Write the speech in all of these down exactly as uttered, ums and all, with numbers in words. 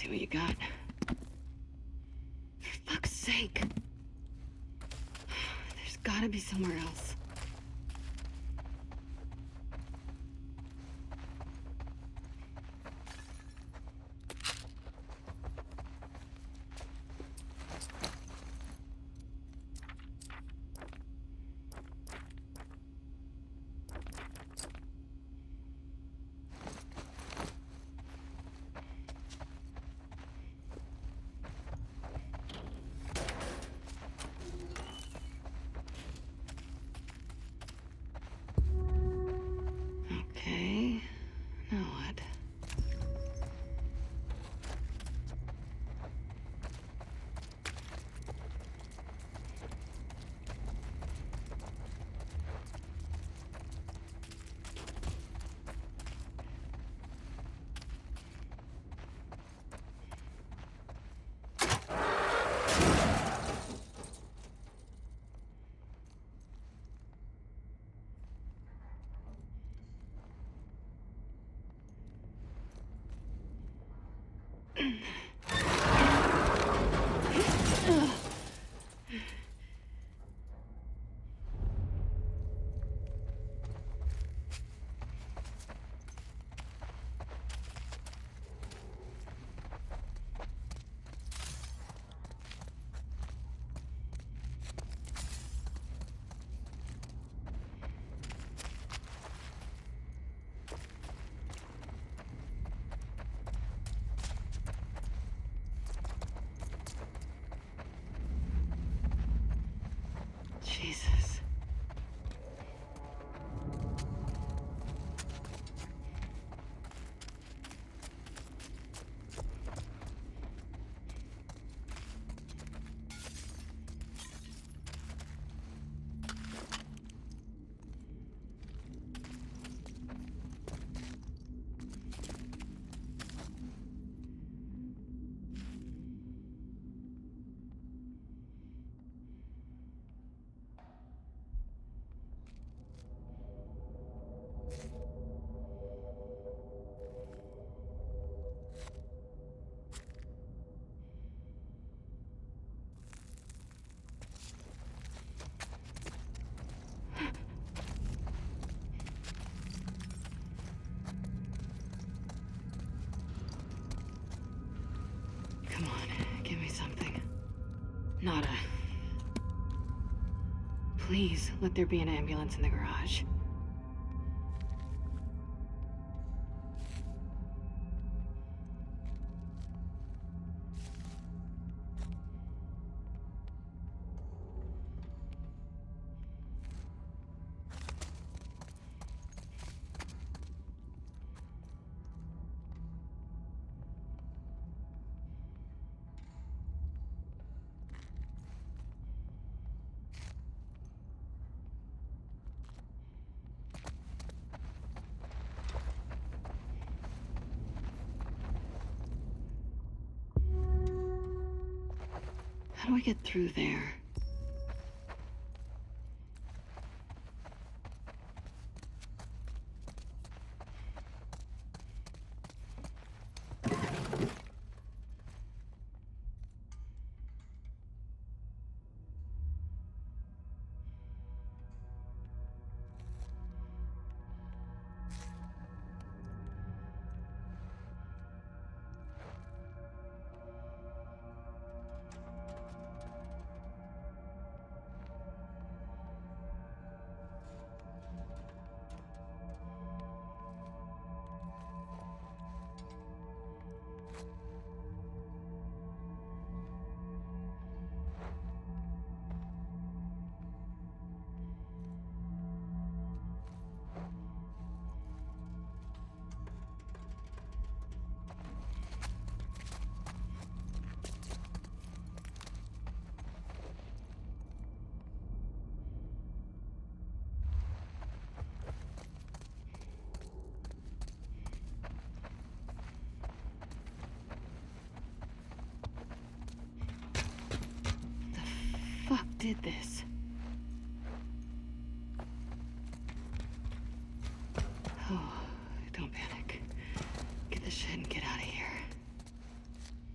what you got. For fuck's sake. There's gotta be somewhere else. Okay, now what? Jesus. Come on, give me something. Nada. Please, let there be an ambulance in the garage. How do I get through there? Fuck did this? Oh, don't panic. Get the shit and get out of here.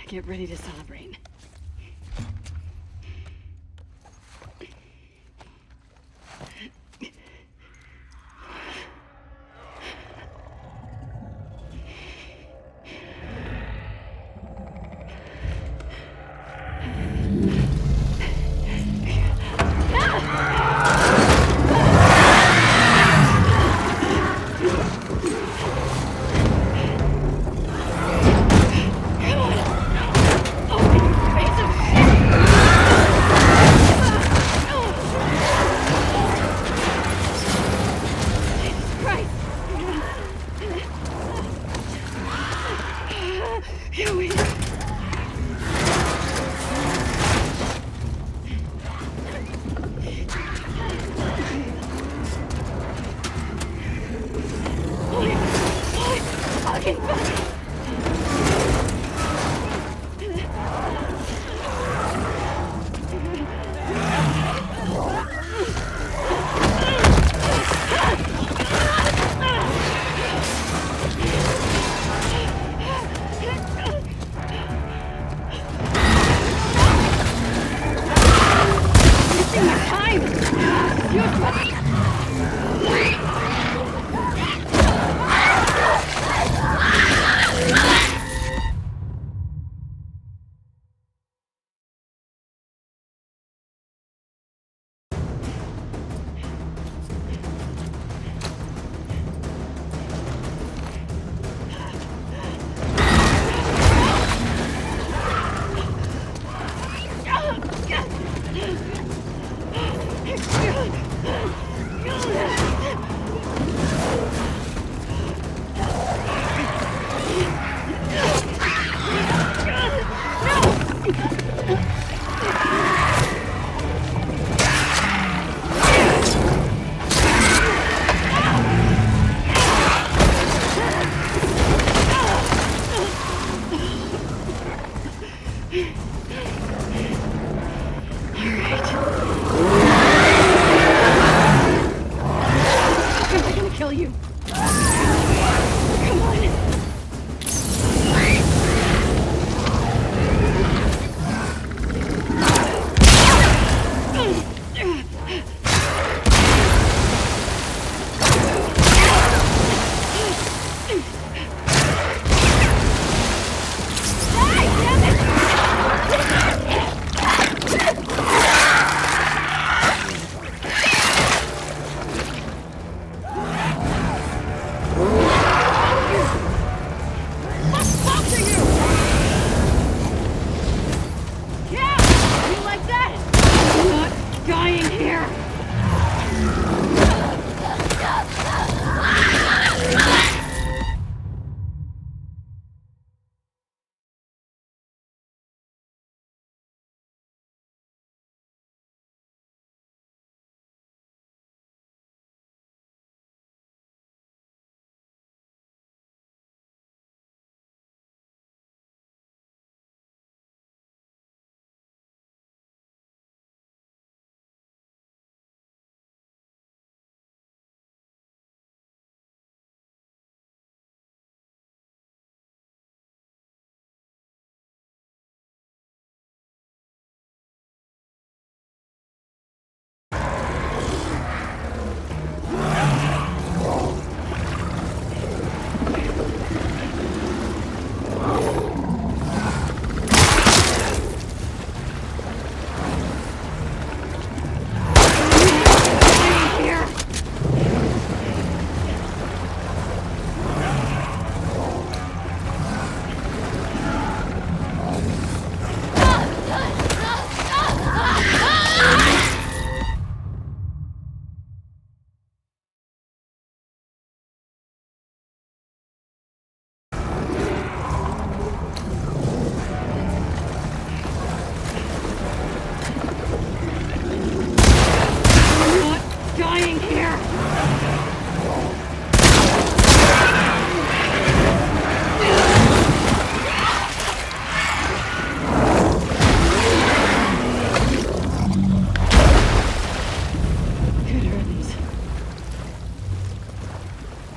Get ready to celebrate.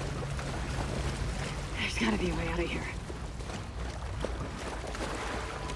gotta be a way out of here.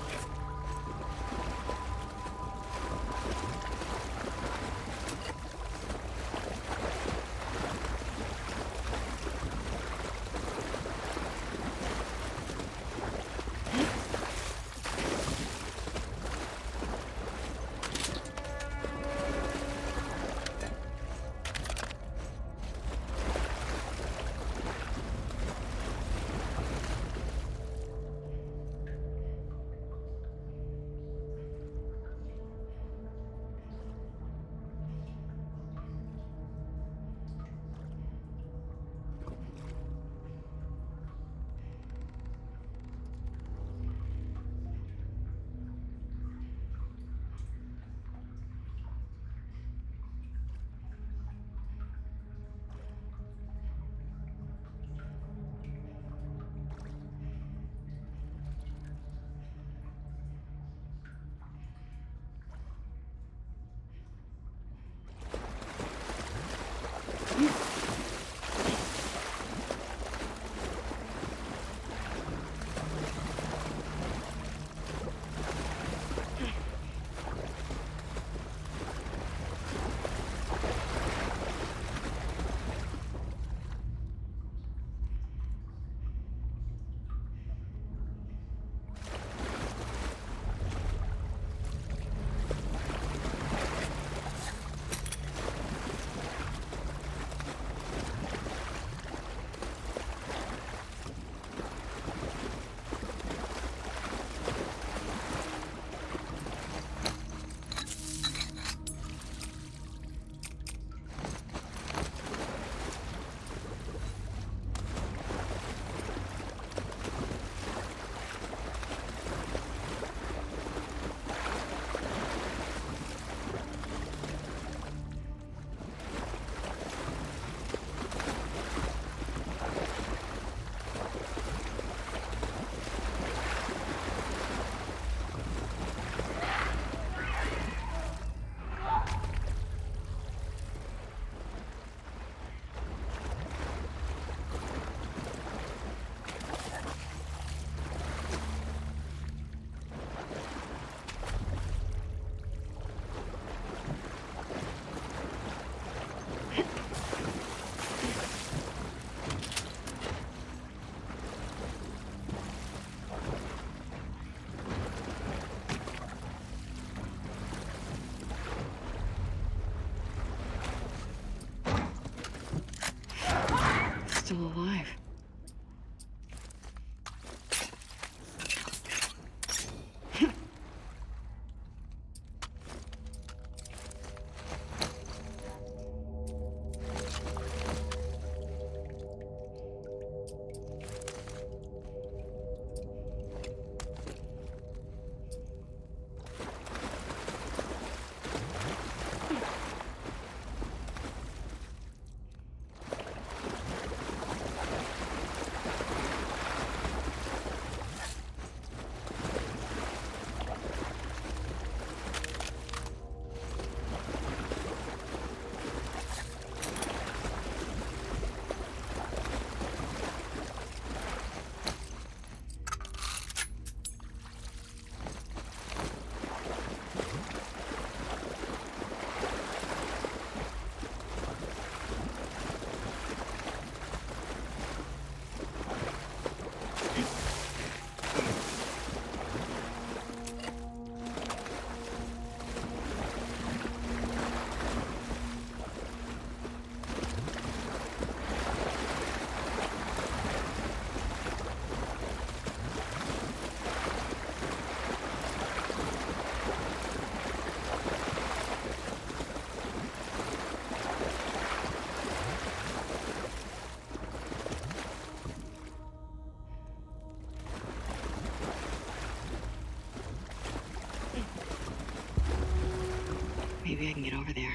Maybe I can get over there.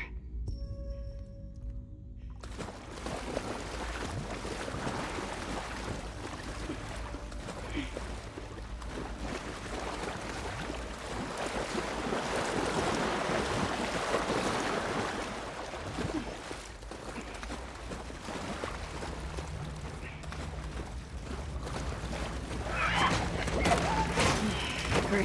Great.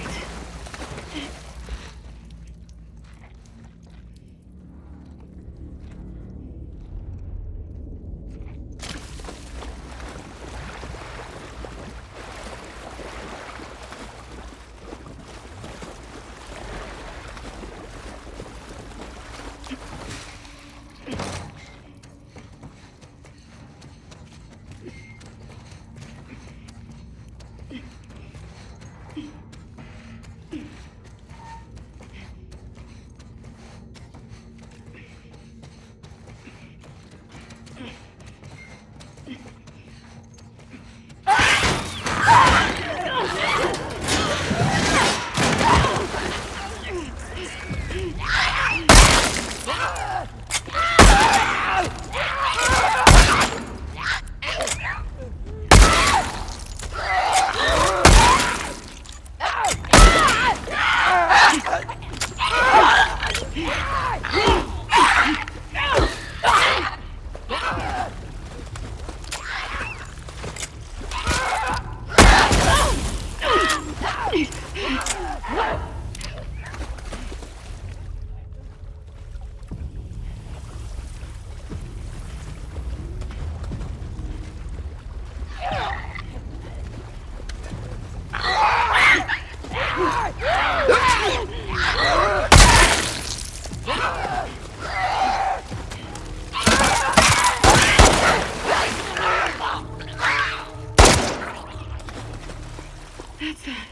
That's that.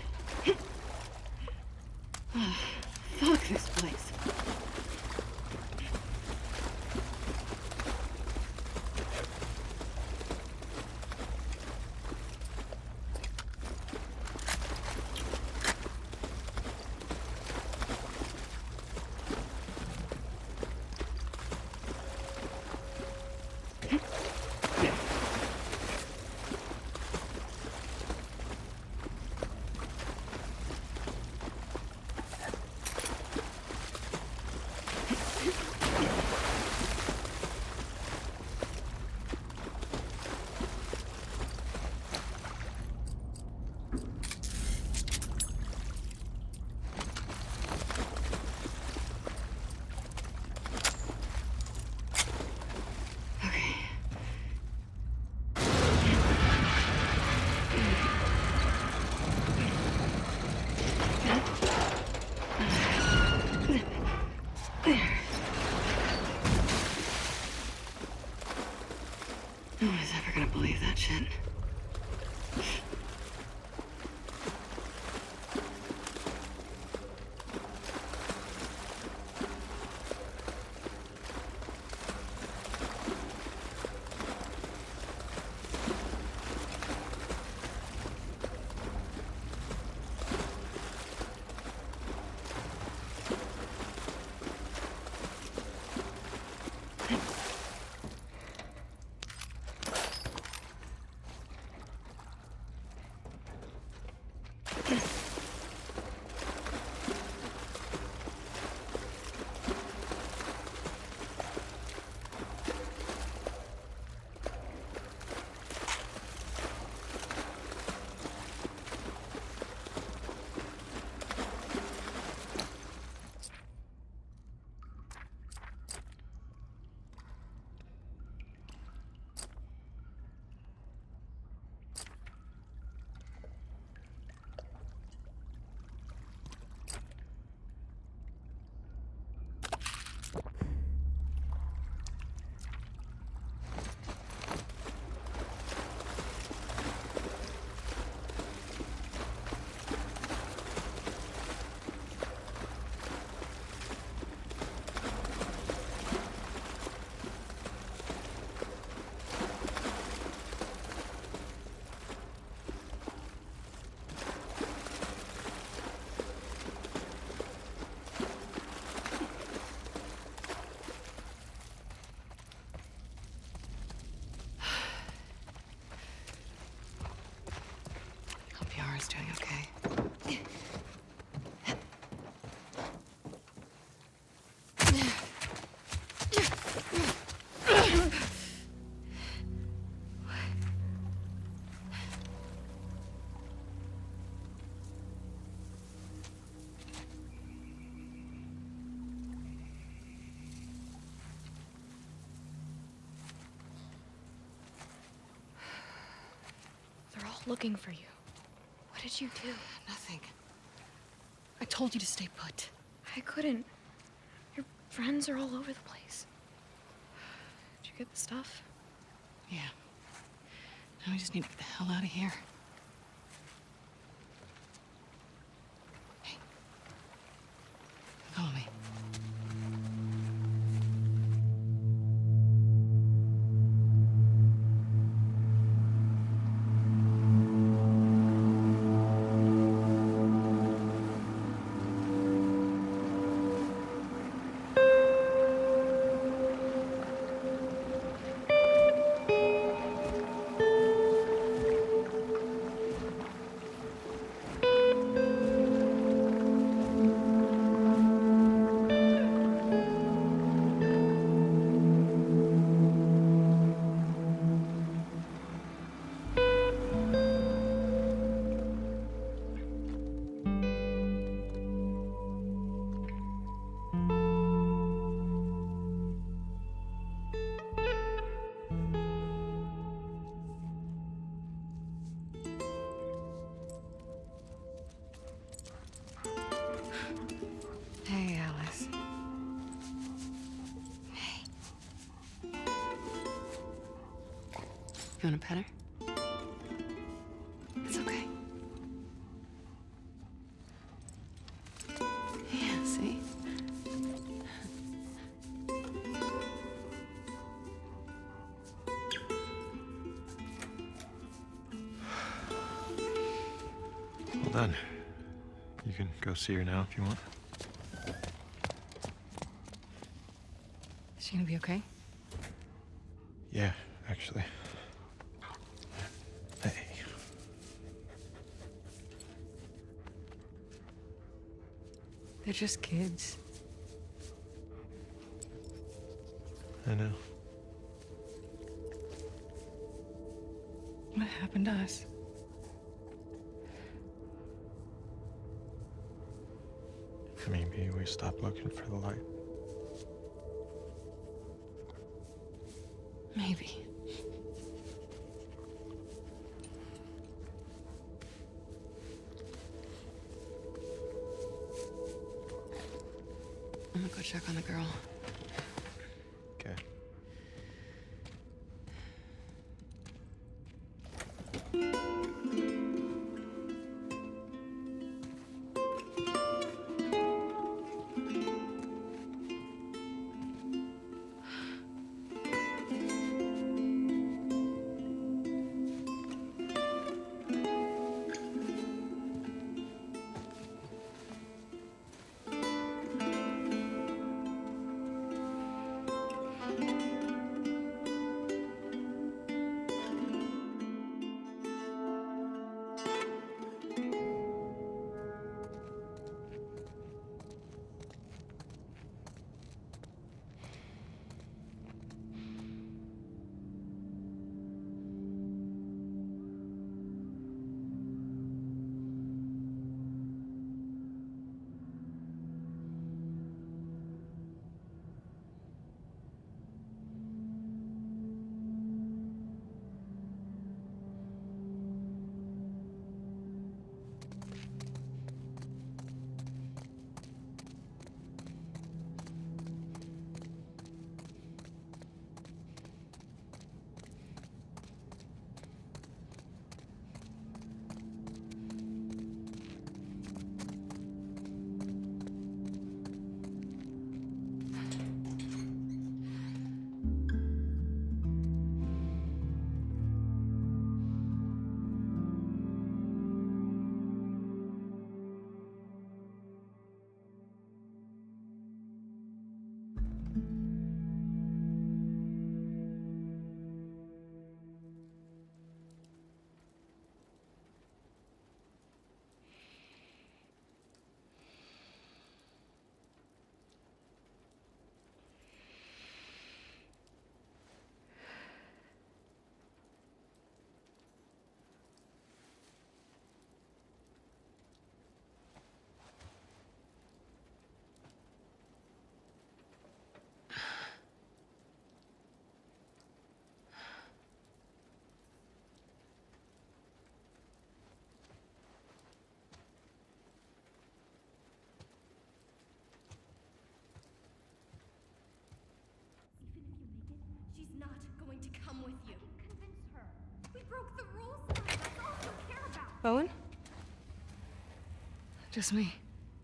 Oh, fuck this place. Laura's doing okay. They're all looking for you. What did you do? Nothing. I told you to stay put. I couldn't. Your friends are all over the place. Did you get the stuff? Yeah. Now we just need to get the hell out of here. Hey. Follow me. Hey, Alice. Hey. You want to pet her? It's okay. Yeah, see? Well done. You can go see her now if you want. Is she gonna be okay? Yeah, actually. Hey. They're just kids. I know. What happened to us? Maybe we stopped looking for the light. Maybe. I'm gonna go check on the girl. Okay. Owen? Just me.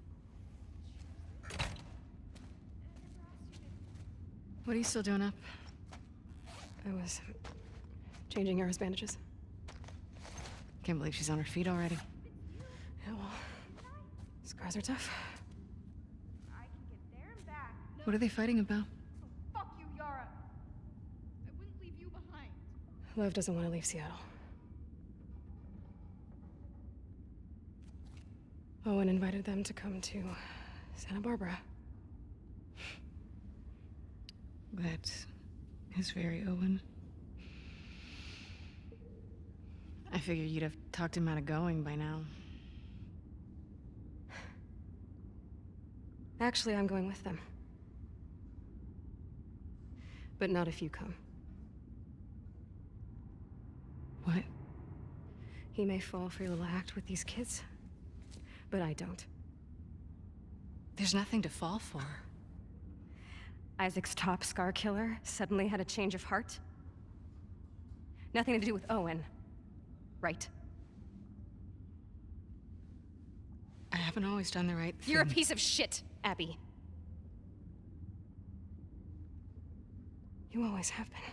What are you still doing up? I was changing Yara's bandages. Can't believe she's on her feet already. Yeah, well, scars are tough. I can get there and back. No, What are they fighting about? fuck you, Yara. I wouldn't leave you behind. Lev doesn't want to leave Seattle. Owen invited them to come to Santa Barbara. That is very Owen. I figured you'd have talked him out of going by now. Actually, I'm going with them. But not if you come. What? He may fall for your little act with these kids, but I don't. There's nothing to fall for. Isaac's top scar killer suddenly had a change of heart? Nothing to do with Owen, right? I haven't always done the right thing. You're a piece of shit, Abby. You always have been.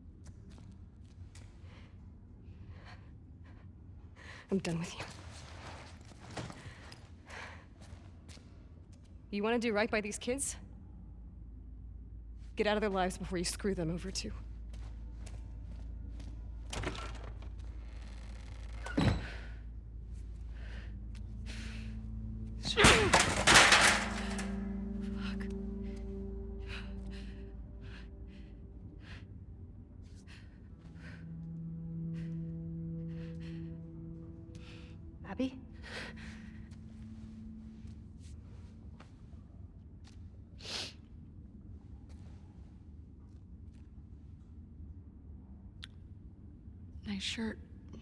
I'm done with you. You want to do right by these kids? Get out of their lives before you screw them over too. Fuck. Abby? Nice shirt.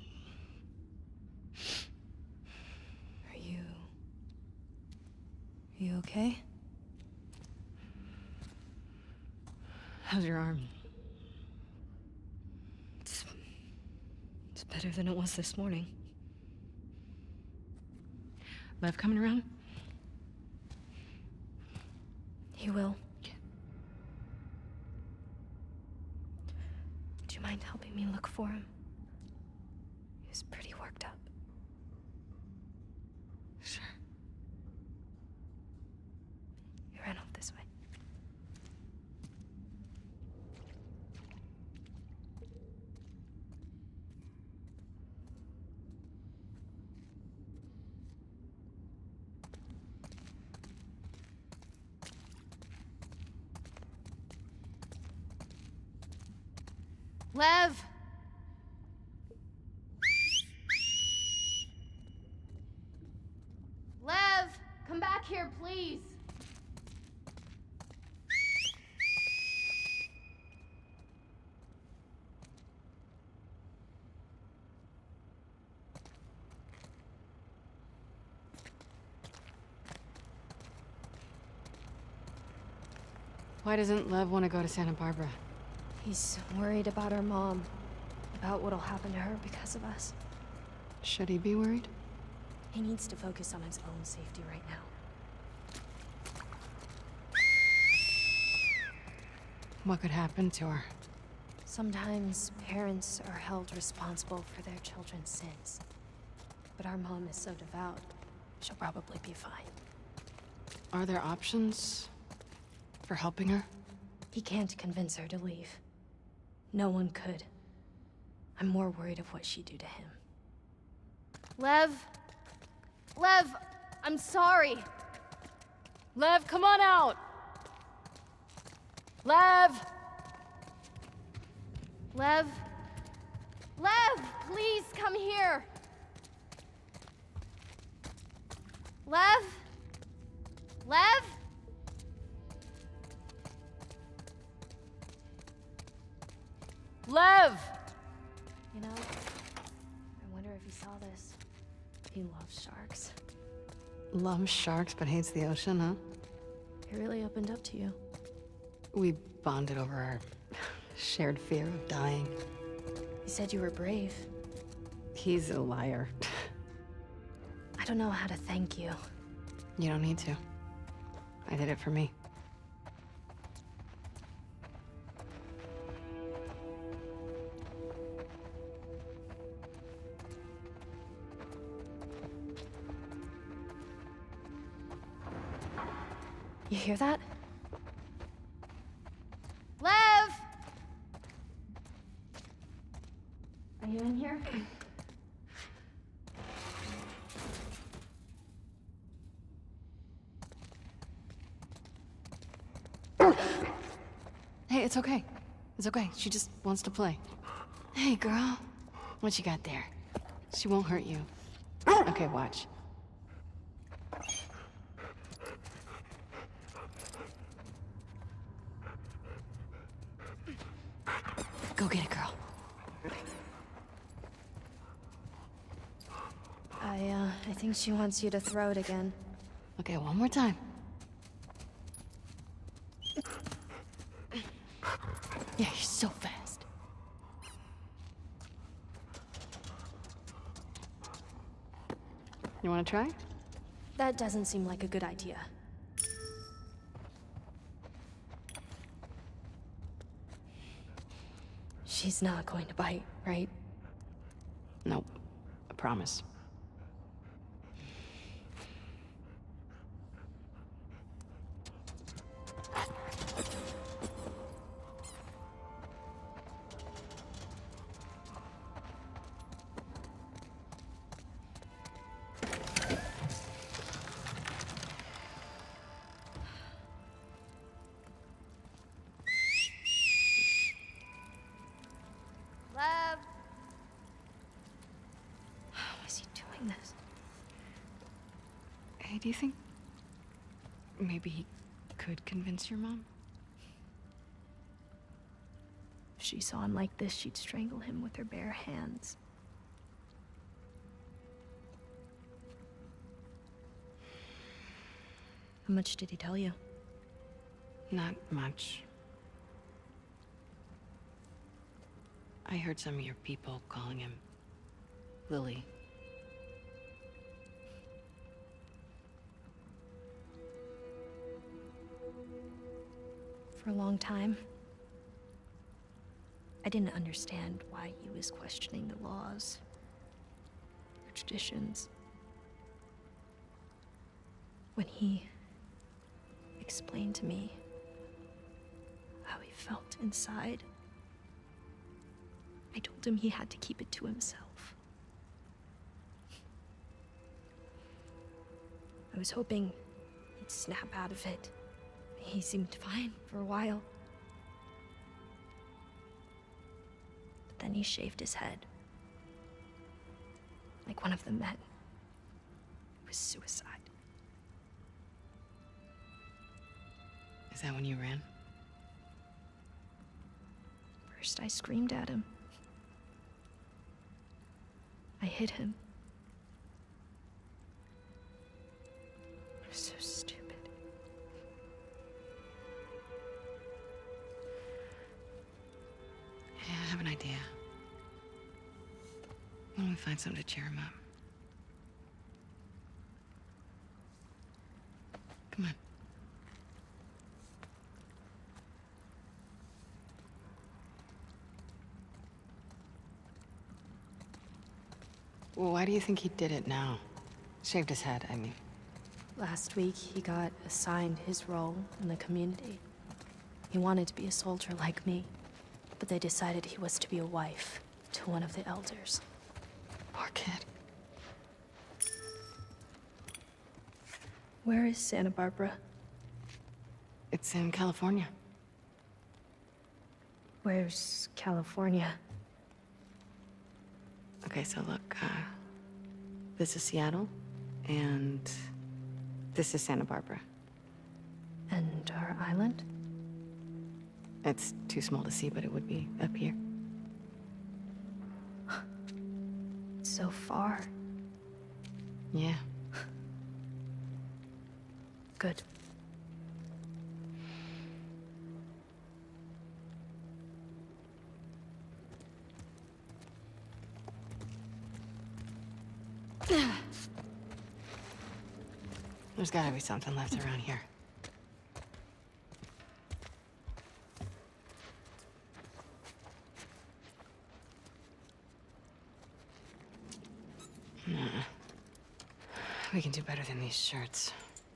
Are you... Are you okay? How's your arm? It's... It's better than it was this morning. Lev coming around? He will. Do you mind helping me look for him? He was pretty worked up. Sure. He ran off this way. Lev! Lev! Come back here, please! Why doesn't Lev want to go to Santa Barbara? He's worried about our mom. About what'll happen to her because of us. Should he be worried? He needs to focus on his own safety right now. What could happen to her? Sometimes parents are held responsible for their children's sins. But our mom is so devout, she'll probably be fine. Are there options for helping her? He can't convince her to leave. No one could. I'm more worried of what she'd do to him. Lev! Lev! I'm sorry! Lev, come on out! Lev! Lev! Lev! Please come here! Lev! Lev! Lev! You know, I wonder if he saw this. He loves sharks. Loves sharks but hates the ocean, huh? He really opened up to you. We bonded over our shared fear of dying. He said you were brave. He's a liar. don't know how to thank you. You don't need to. I did it for me. You hear that? Lev! Are you in here? Hey, it's okay. It's okay. She just wants to play. Hey, girl. What you got there? She won't hurt you. Okay, watch. Go get it, girl. I, uh, I think she wants you to throw it again. Okay, one more time. Yeah, you're so fast. You want to try? That doesn't seem like a good idea. She's not going to bite, right? Nope. I promise. Lev! How is he doing this? Hey, do you think maybe he could convince your mom? If she saw him like this, she'd strangle him with her bare hands. How much did he tell you? Not much. I heard some of your people calling him Lily. For a long time, I didn't understand why he was questioning the laws, the traditions. When he explained to me how he felt inside, I told him he had to keep it to himself. I was hoping he'd snap out of it. He seemed fine for a while. But then he shaved his head. Like one of the men. It was suicide. Is that when you ran? First I screamed at him. I hit him. I was so stupid. Yeah, I have an idea. Why don't we find something to cheer him up? Come on. Well, why do you think he did it now? Shaved his head, I mean. Last week, he got assigned his role in the community. He wanted to be a soldier like me, but they decided he was to be a wife to one of the elders. Poor kid. Where is Santa Barbara? It's in California. Where's California? Okay, so look, uh, this is Seattle, and this is Santa Barbara. And our island? It's too small to see, but it would be up here. It's so far. Yeah. Good. There's gotta be something left around here. Nah. We can do better than these shirts.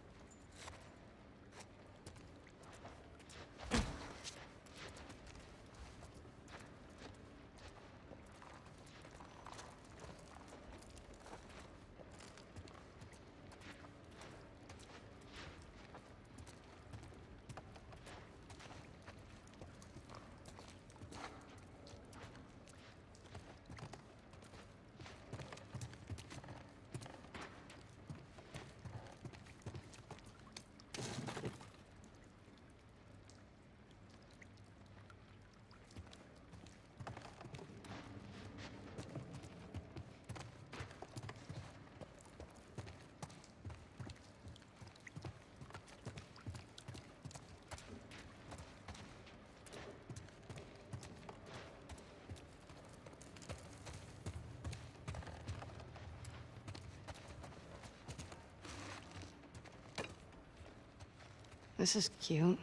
This is cute.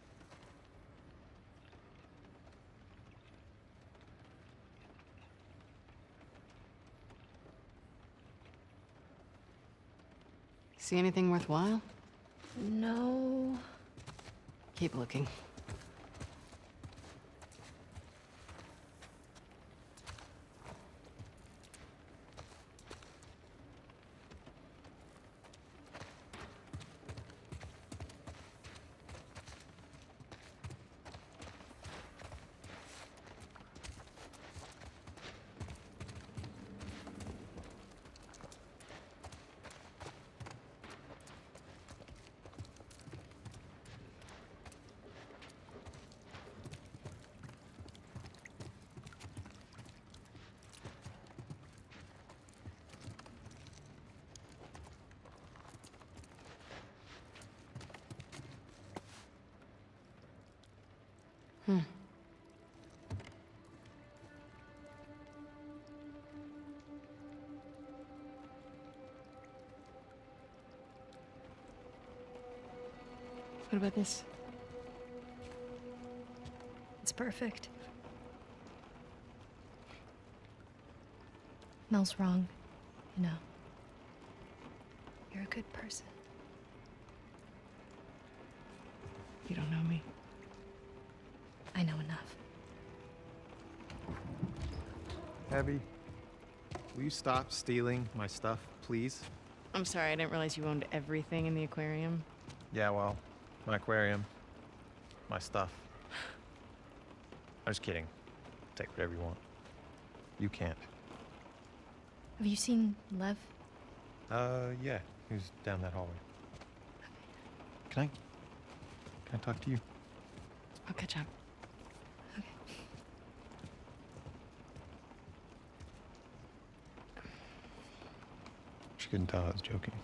See anything worthwhile? No. Keep looking. Hmm. What about this? It's perfect. Mel's wrong, you know. You're a good person. You don't know me. I know enough. Abby, will you stop stealing my stuff, please? I'm sorry, I didn't realize you owned everything in the aquarium. Yeah, well, my aquarium, my stuff. I'm just kidding. Take whatever you want. You can't. Have you seen Lev? Uh, yeah, he was down that hallway. Can I, can I talk to you? I'll catch up. Okay. She couldn't tell I was joking.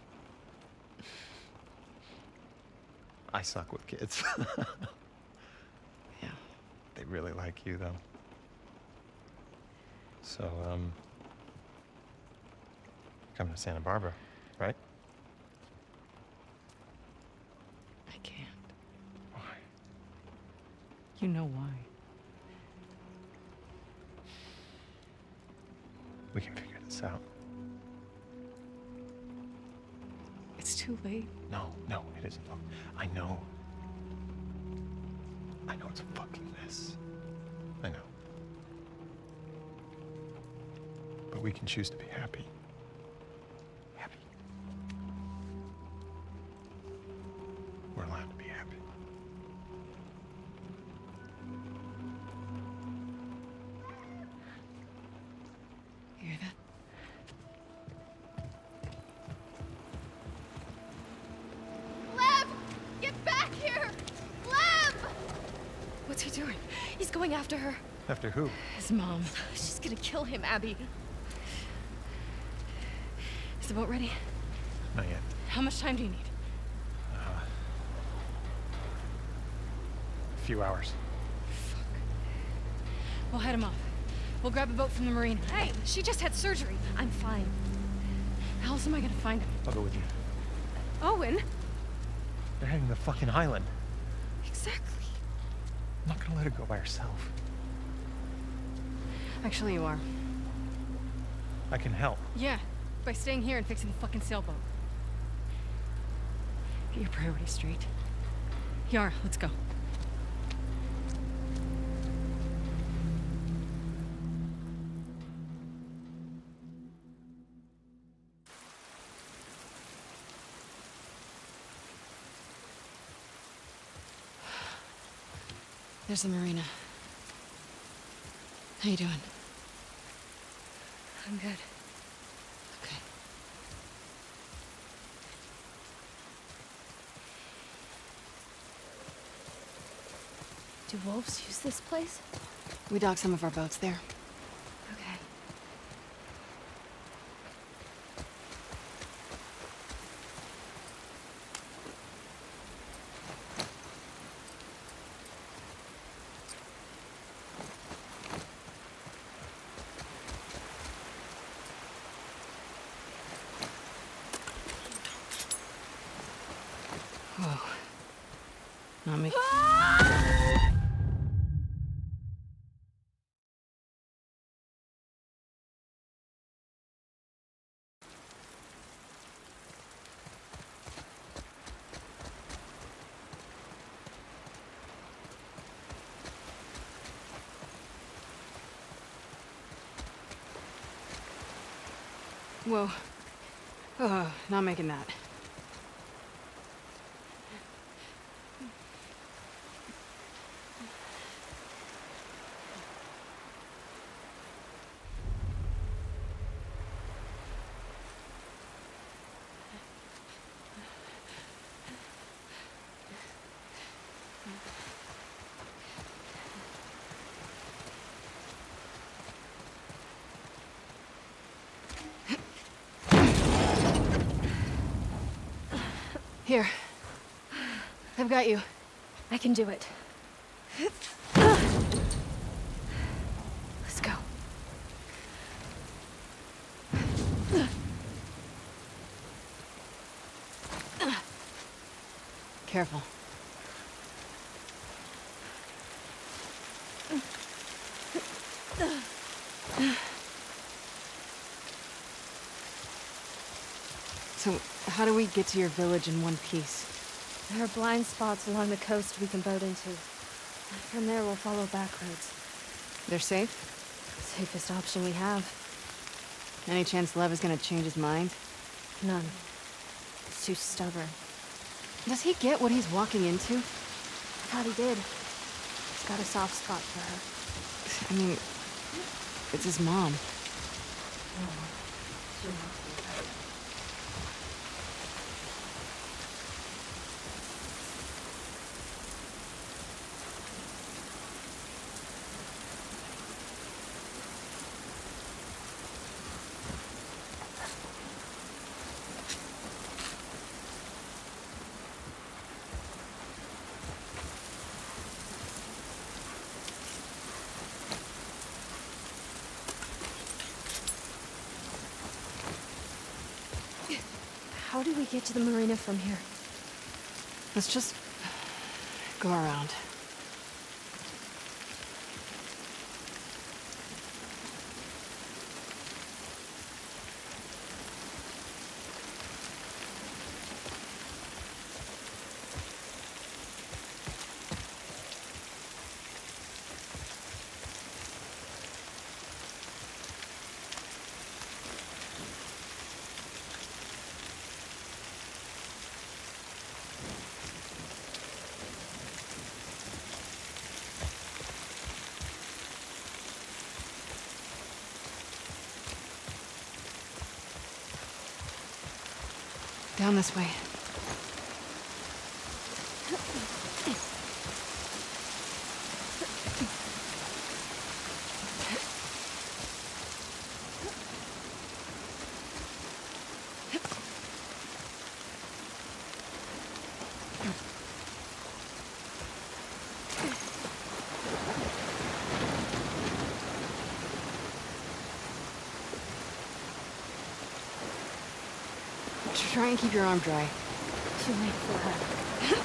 I suck with kids. Yeah. They really like you, though. So, um... coming to Santa Barbara, right? I can't. Why? You know why. We can figure this out. It's too late. No, no, it isn't. Look, I know. I know it's a fucking mess. I know. But we can choose to be happy. Happy. We're allowed to be happy. You hear that? Lev! Get back here! Lev! What's he doing? He's going after her. After who? His mom. She's gonna kill him, Abby. Is the boat ready? Not yet. How much time do you need? Uh, a few hours. We'll head him off. We'll grab a boat from the marina. Hey, she just had surgery. I'm fine. How else am I gonna find him? I'll go with you. Owen? They're heading to the fucking island. Exactly. I'm not gonna let her go by herself. Actually, you are. I can help. Yeah, by staying here and fixing the fucking sailboat. Get your priorities straight. Yara, let's go. There's the marina. How you doing? I'm good. Okay. Do wolves use this place? We dock some of our boats there. Okay. Whoa. Not me. Whoa. Oh, not making that. Here. I've got you. I can do it. Let's go. Careful. So, how do we get to your village in one piece? There are blind spots along the coast we can boat into. From there, we'll follow back roads. They're safe? Safest option we have. Any chance Lev is gonna change his mind? None. He's too stubborn. Does he get what he's walking into? I thought he did. He's got a soft spot for her. I mean, it's his mom. How do we get to the marina from here? Let's just go around. Down this way. Try and keep your arm dry. too late for her.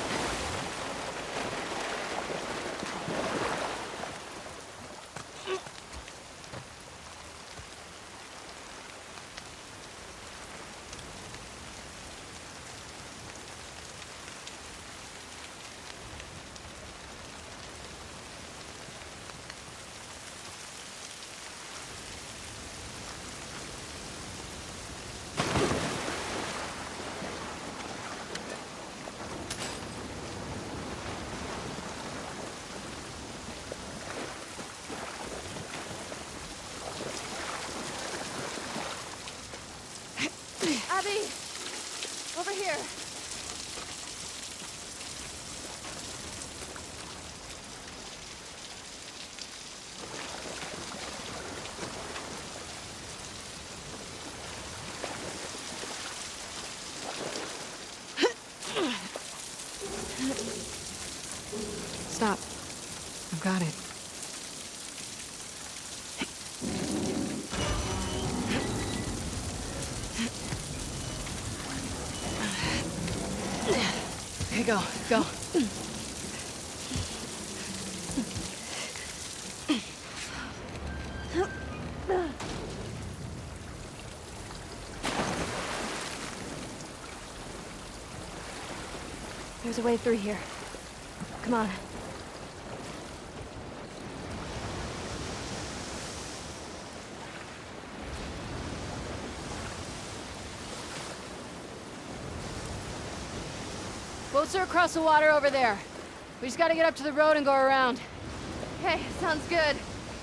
Abby! Over here! Stop. I've got it. Okay, go, go. There's a way through here. Come on. Boats are across the water over there. We just gotta get up to the road and go around. Okay, sounds good.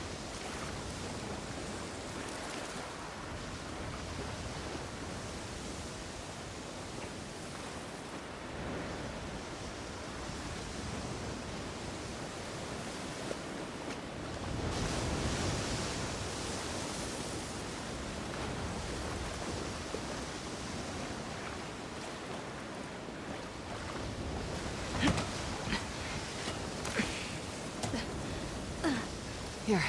Here.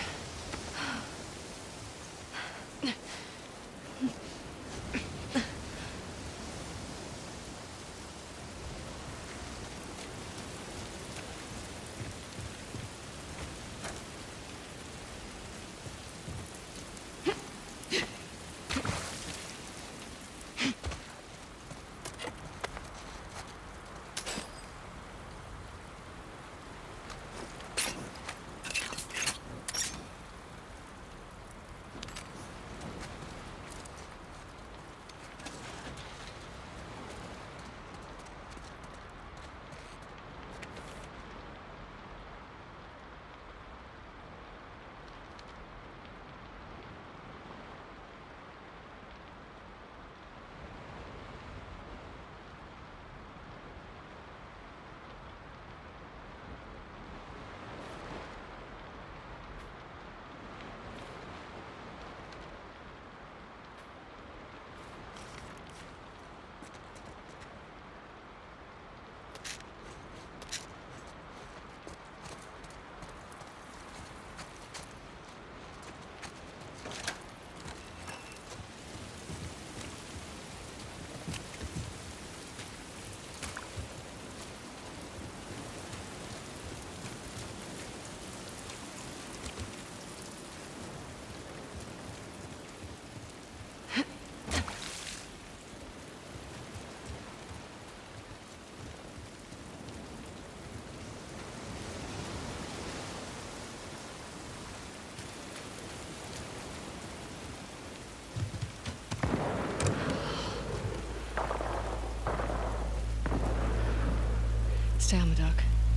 Stay on the dock.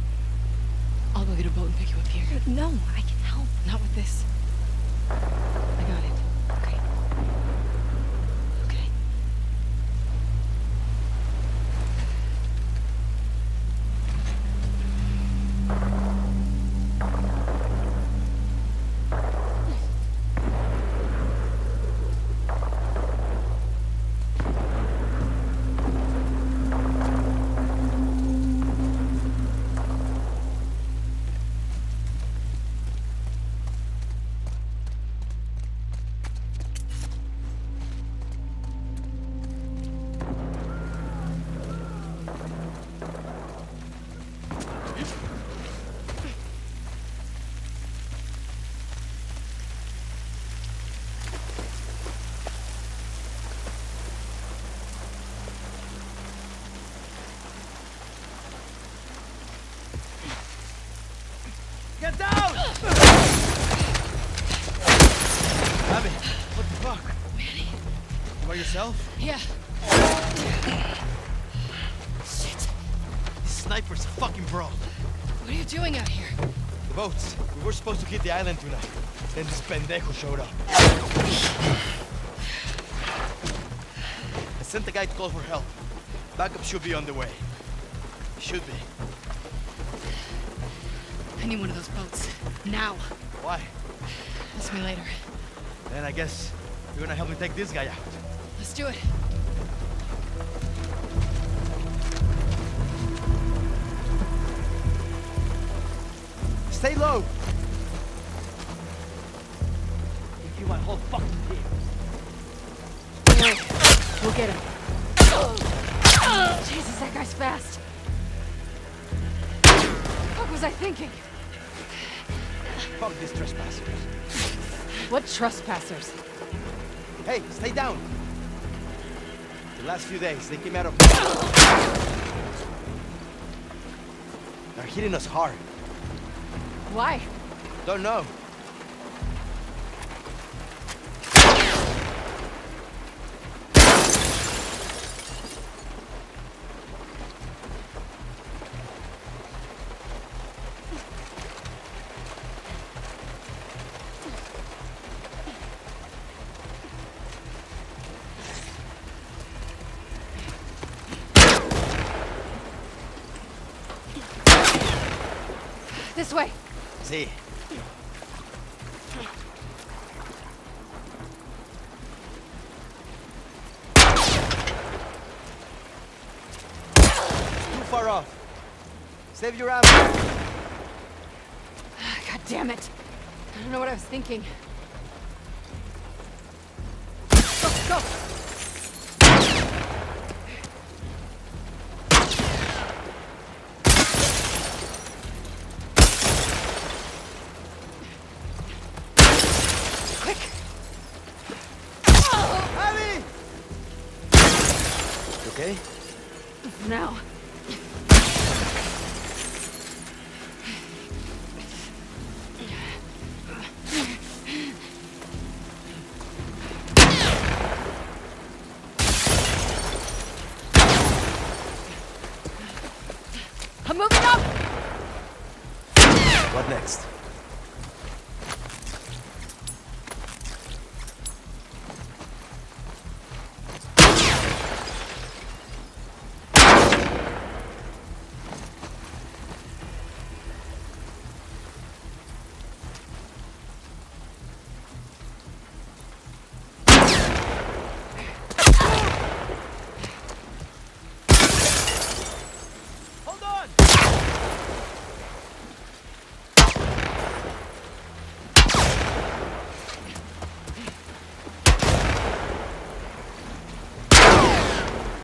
I'll go get a boat and pick you up here. No, I can help. Not with this. I got it. Okay. Okay. yourself? Yeah. Shit. This sniper's a fucking bro. What are you doing out here? The boats. We were supposed to hit the island tonight. Then this pendejo showed up. I sent the guy to call for help. Backup should be on the way. Should be. I need one of those boats. Now. Why? Ask me later. Then I guess you're gonna help me take this guy out. Let's do it. Stay low! Give you my whole fucking team. We'll get him. Jesus, that guy's fast. What was I thinking? Fuck these trespassers. What trespassers? Hey, stay down! The last few days, they came out of... They're hitting us hard. Why? Don't know. This way. See. Too far off. Save your ammo. God damn it. I don't know what I was thinking. Go, go. Okay? Now. I'm moving up! What next?